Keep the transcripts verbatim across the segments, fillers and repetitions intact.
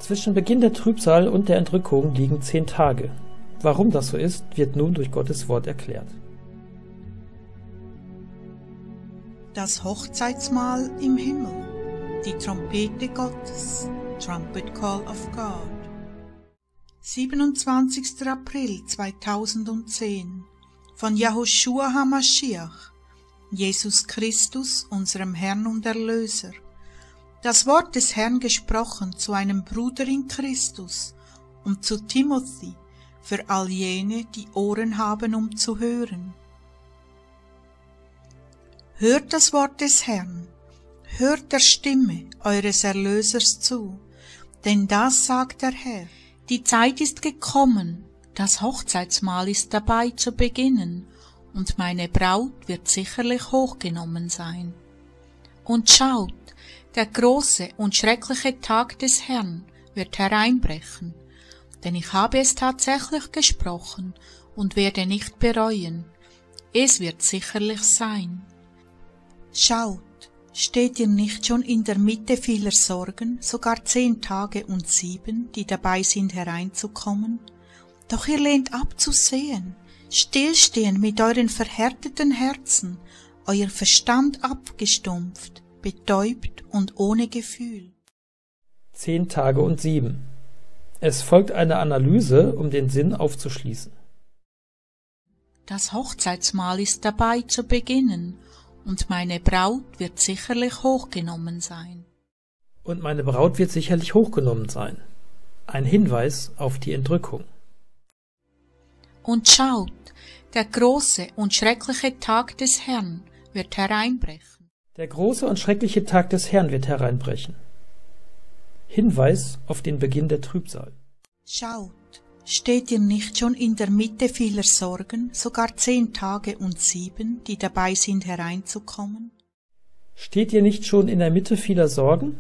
Zwischen Beginn der Trübsal und der Entrückung liegen zehn Tage. Warum das so ist, wird nun durch Gottes Wort erklärt. Das Hochzeitsmahl im Himmel, die Trompete Gottes, Trumpet Call of God. siebenundzwanzigster April zweitausendzehn von Yahushua HaMashiach, Jesus Christus, unserem Herrn und Erlöser. Das Wort des Herrn gesprochen zu einem Bruder in Christus und zu Timothy, für all jene, die Ohren haben, um zu hören. Hört das Wort des Herrn, hört der Stimme eures Erlösers zu, denn das sagt der Herr. Die Zeit ist gekommen, das Hochzeitsmahl ist dabei zu beginnen, und meine Braut wird sicherlich hochgenommen sein. Und schaut, der große und schreckliche Tag des Herrn wird hereinbrechen, denn ich habe es tatsächlich gesprochen und werde nicht bereuen. Es wird sicherlich sein. Schaut, steht ihr nicht schon in der Mitte vieler Sorgen, sogar zehn Tage und sieben, die dabei sind hereinzukommen? Doch ihr lehnt ab zu sehen, stillstehen mit euren verhärteten Herzen, euer Verstand abgestumpft, betäubt und ohne Gefühl. Zehn Tage und sieben. Es folgt eine Analyse, um den Sinn aufzuschließen. Das Hochzeitsmahl ist dabei zu beginnen, und meine Braut wird sicherlich hochgenommen sein. Und meine Braut wird sicherlich hochgenommen sein. Ein Hinweis auf die Entrückung. Und schaut, der große und schreckliche Tag des Herrn wird hereinbrechen. Der große und schreckliche Tag des Herrn wird hereinbrechen. Hinweis auf den Beginn der Trübsal. Schaut, steht ihr nicht schon in der Mitte vieler Sorgen, sogar zehn Tage und sieben, die dabei sind hereinzukommen? Steht ihr nicht schon in der Mitte vieler Sorgen?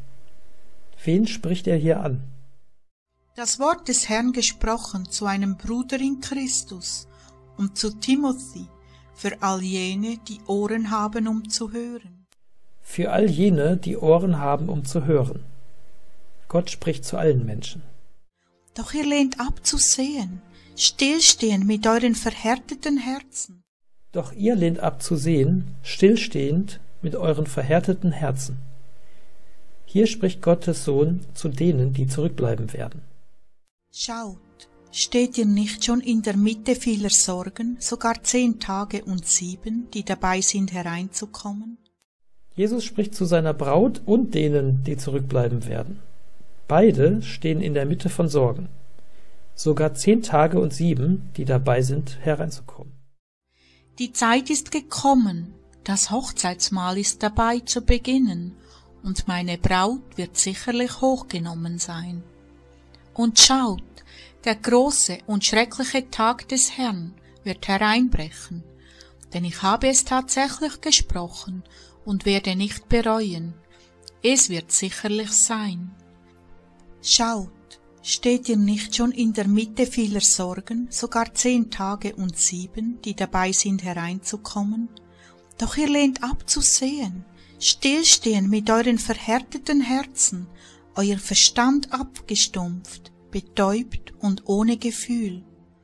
Wen spricht er hier an? Das Wort des Herrn gesprochen zu einem Bruder in Christus und zu Timothy, für all jene, die Ohren haben, um zu hören. Für all jene, die Ohren haben, um zu hören. Gott spricht zu allen Menschen. Doch ihr lehnt ab zu sehen, stillstehen mit euren verhärteten Herzen. Doch ihr lehnt ab zu sehen, stillstehend mit euren verhärteten Herzen. Hier spricht Gottes Sohn zu denen, die zurückbleiben werden. Schaut, steht ihr nicht schon in der Mitte vieler Sorgen, sogar zehn Tage und sieben, die dabei sind hereinzukommen? Jesus spricht zu seiner Braut und denen, die zurückbleiben werden. Beide stehen in der Mitte von Sorgen. Sogar zehn Tage und sieben, die dabei sind, hereinzukommen. Die Zeit ist gekommen, das Hochzeitsmahl ist dabei zu beginnen, und meine Braut wird sicherlich hochgenommen sein. Und schaut, der große und schreckliche Tag des Herrn wird hereinbrechen, denn ich habe es tatsächlich gesprochen und werde nicht bereuen. Es wird sicherlich sein. Schaut, steht ihr nicht schon in der Mitte vieler Sorgen, sogar zehn Tage und sieben, die dabei sind hereinzukommen? Doch ihr lehnt ab zu sehen, stillstehen mit euren verhärteten Herzen, euer Verstand abgestumpft, betäubt und ohne Gefühl.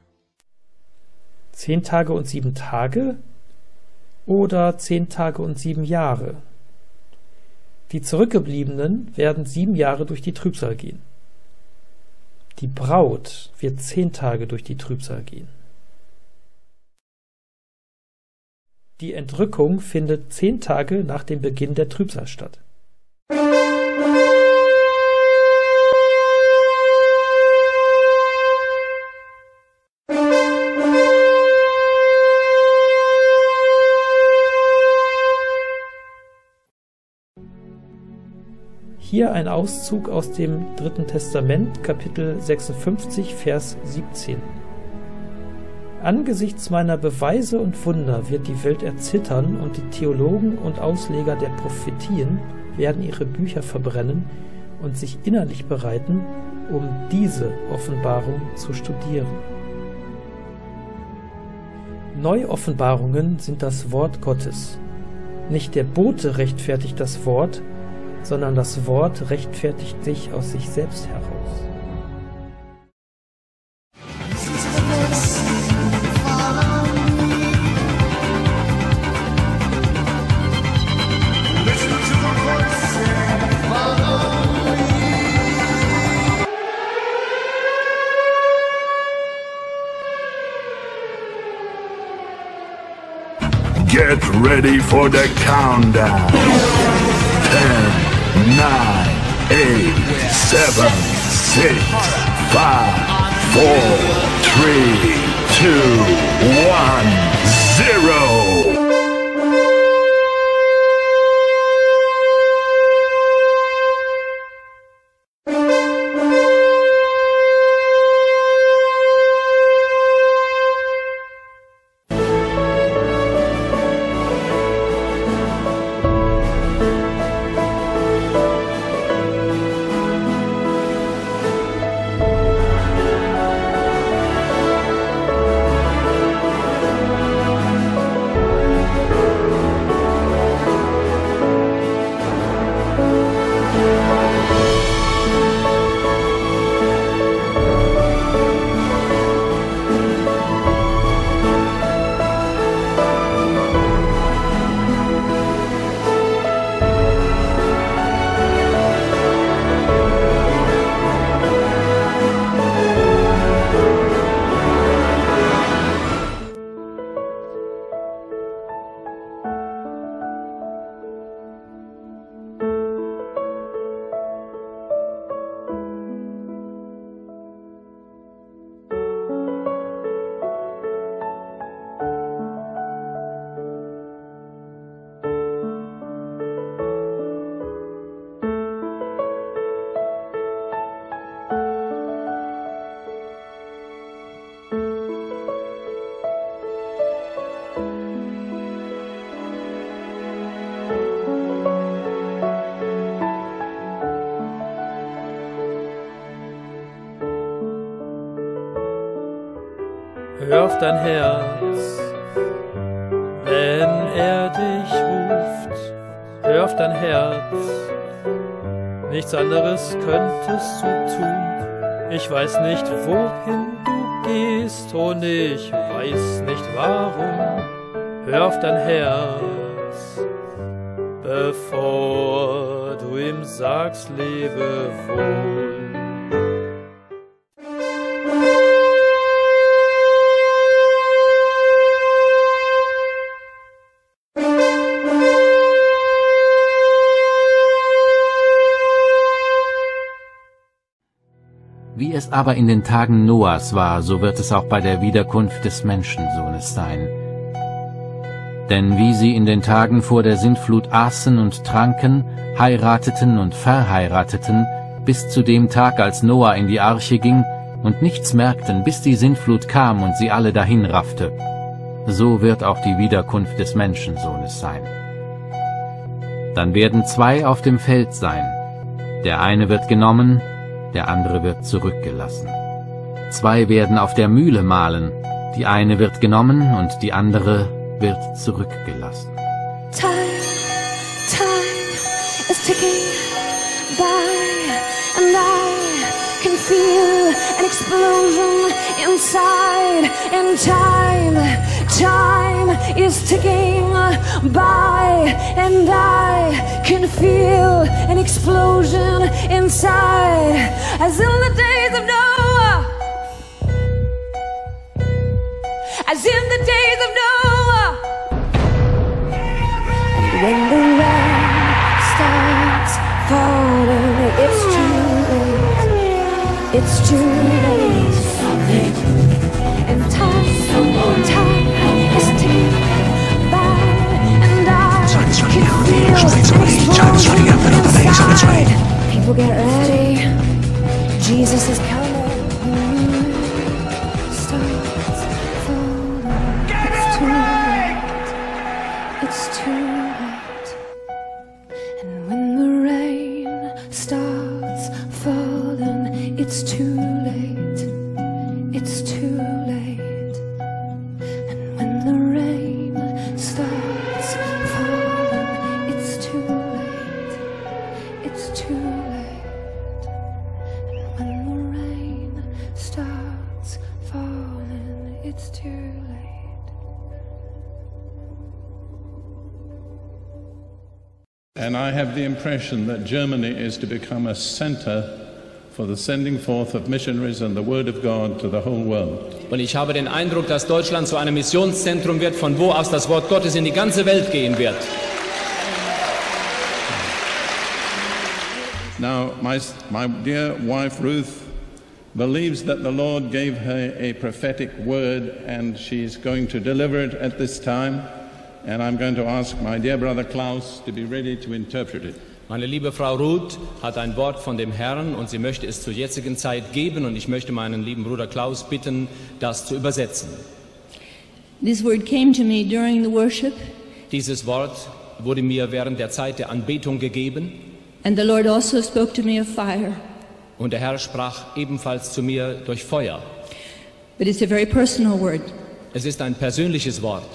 Zehn Tage und sieben Tage oder zehn Tage und sieben Jahre? Die Zurückgebliebenen werden sieben Jahre durch die Trübsal gehen. Die Braut wird zehn Tage durch die Trübsal gehen. Die Entrückung findet zehn Tage nach dem Beginn der Trübsal statt. Hier ein Auszug aus dem Dritten Testament, Kapitel sechsundfünfzig, Vers siebzehn. Angesichts meiner Beweise und Wunder wird die Welt erzittern, und die Theologen und Ausleger der Prophetien werden ihre Bücher verbrennen und sich innerlich bereiten, um diese Offenbarung zu studieren. Neuoffenbarungen sind das Wort Gottes. Nicht der Bote rechtfertigt das Wort, sondern das Wort rechtfertigt sich aus sich selbst heraus. Get ready for the countdown. ten, nine, eight, seven, six, five, four, three, two, one, zero. Hör auf dein Herz, wenn er dich ruft. Hör auf dein Herz, nichts anderes könntest du tun. Ich weiß nicht, wohin du gehst und ich weiß nicht warum. Hör auf dein Herz, bevor du ihm sagst, lebe wohl. Wie es aber in den Tagen Noahs war, so wird es auch bei der Wiederkunft des Menschensohnes sein. Denn wie sie in den Tagen vor der Sintflut aßen und tranken, heirateten und verheirateten, bis zu dem Tag, als Noah in die Arche ging, und nichts merkten, bis die Sintflut kam und sie alle dahinraffte, so wird auch die Wiederkunft des Menschensohnes sein. Dann werden zwei auf dem Feld sein, der eine wird genommen, der andere wird zurückgelassen. Zwei werden auf der Mühle mahlen, die eine wird genommen und die andere wird zurückgelassen. Time, time is ticking by, and I can feel an explosion inside. And time, time is ticking by, and I can feel an explosion inside. As in the days of Noah, as in the days of Noah. When the rain starts falling, it's too late, it's too late. And time, time is ticking by, and I can feel an explosion inside. People get ready, Jesus is coming. Starts falling, it's too late, it's too late. And when the rain starts falling, it's too late, it's too late. And when the rain starts falling, it's too late, And I have the impression that Germany is to become a center for the sending forth of missionaries and the word of God to the whole world. Und ich habe den Eindruck, dass Deutschland zu einem Missionszentrum wird, von wo aus das Wort Gottes in die ganze Welt gehen wird. Now, my, my dear wife Ruth believes that the Lord gave her a prophetic word and she's going to deliver it at this time. And I'm going to ask my dear brother Klaus to be ready to interpret it. Meine liebe Frau Ruth hat ein Wort von dem Herrn und sie möchte es zur jetzigen Zeit geben und ich möchte meinen lieben Bruder Klaus bitten, das zu übersetzen. This word came to me during the worship. Dieses Wort wurde mir während der Zeit der Anbetung gegeben. And the Lord also spoke to me of fire. Und der Herr sprach ebenfalls zu mir durch Feuer. But it's a very personal word. Es ist ein persönliches Wort.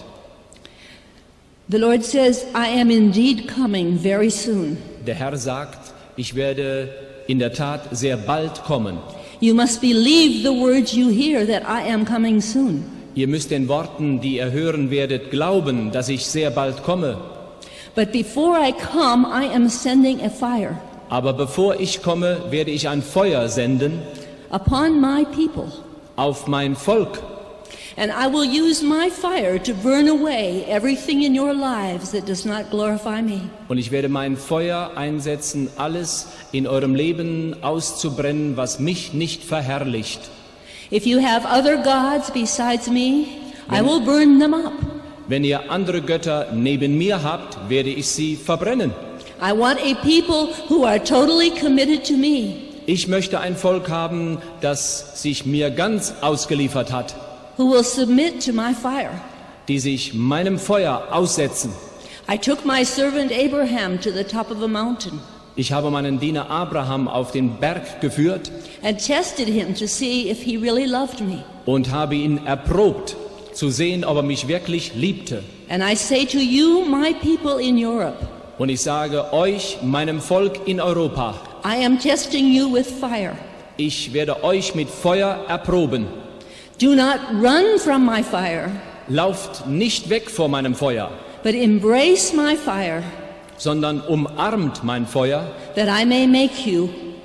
The Lord says, I am indeed coming very soon. Der Herr sagt, ich werde in der Tat sehr bald kommen. You must believe the words you hear that I am coming soon. Ihr müsst den Worten, die ihr hören werdet, glauben, dass ich sehr bald komme. But before I come, I am sending a fire. Aber bevor ich komme, werde ich ein Feuer senden upon my people. Auf mein Volk. And I will use my fire to burn away everything in your lives that does not glorify me. Und ich werde mein Feuer einsetzen, alles in eurem Leben auszubrennen, was mich nicht verherrlicht. If you have other gods besides me, I will burn them up. Wenn ihr andere Götter neben mir habt, werde ich sie verbrennen. I want a people who are totally committed to me. Ich möchte ein Volk haben, das sich mir ganz ausgeliefert hat. Who will submit to my fire. Die sich meinem Feuer aussetzen. I took my servant Abraham to the top of a mountain. Ich habe meinen Diener Abraham auf den Berg geführt and tested him to see if he really loved me. Und habe ihn erprobt, zu sehen, ob er mich wirklich liebte. And I say to you, my people in Europe, und ich sage euch, meinem Volk in Europa, I am testing you with fire. Ich werde euch mit Feuer erproben. Do not run from my fire. Lauft nicht weg vor meinem Feuer. But embrace my fire. Sondern umarmt mein Feuer. That I may make you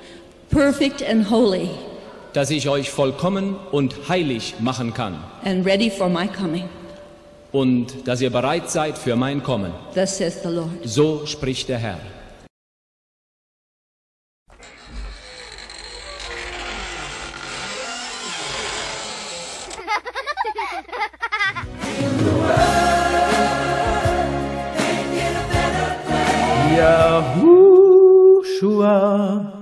perfect and holy. Dass ich euch vollkommen und heilig machen kann. And ready for my coming. Und dass ihr bereit seid für mein Kommen. Thus says the Lord. So spricht der Herr. Yahushua.